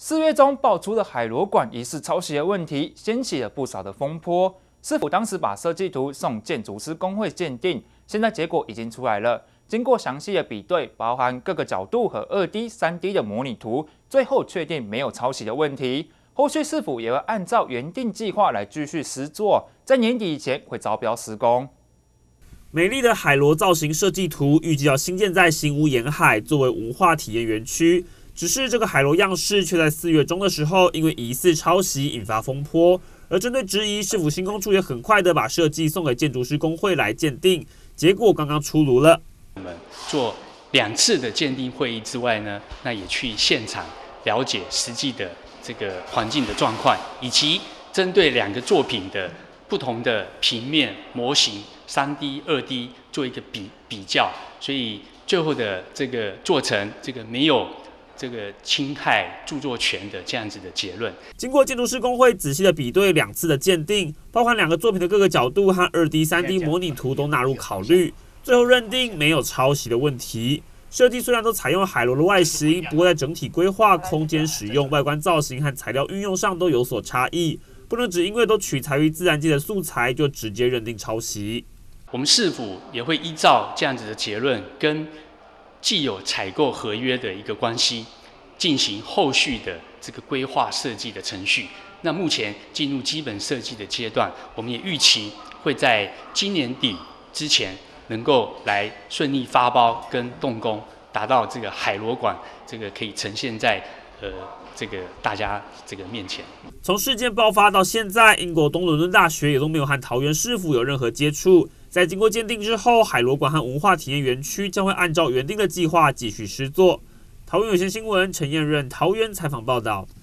4月中爆出的海螺馆疑似抄袭的问题，掀起了不少的风波。市府当时把设计图送建筑师公会鉴定，现在结果已经出来了。经过详细的比对，包含各个角度和2D、3D 的模拟图，最后确定没有抄袭的问题。后续市府也会按照原定计划来继续施作，在年底以前会招标施工。 美丽的海螺造型设计图预计要新建在新屋沿海，作为文化体验园区。只是这个海螺样式却在4月中的时候，因为疑似抄袭引发风波。而针对质疑，市府新工处也很快的把设计送给建筑师公会来鉴定，结果刚刚出炉了。 我们做2次的鉴定会议之外呢，那也去现场了解实际的这个环境的状况，以及针对2个作品的不同的平面模型3D、2D 做一个比较，所以最后的这个做成这个没有这个侵害著作权的这样子的结论。 经过建筑师公会仔细的比对2次的鉴定，包含2个作品的各个角度和2D、3D 模拟图都纳入考虑，最后认定没有抄袭的问题。设计虽然都采用海螺的外形，不过在整体规划、空间使用、外观造型和材料运用上都有所差异，不能只因为都取材于自然界的素材就直接认定抄袭。 我们市府也会依照这样子的结论跟既有采购合约的一个关系，进行后续的这个规划设计的程序。那目前进入基本设计的阶段，我们也预期会在今年底之前能够来顺利发包跟动工，达到这个海螺馆这个可以呈现在这个大家这个面前。 从事件爆发到现在，英国东伦敦大学也都没有和桃园市府有任何接触。在经过鉴定之后，海螺馆和文化体验园区将会按照原定的计划继续施作。桃园有线新闻陈彦任桃园采访报道。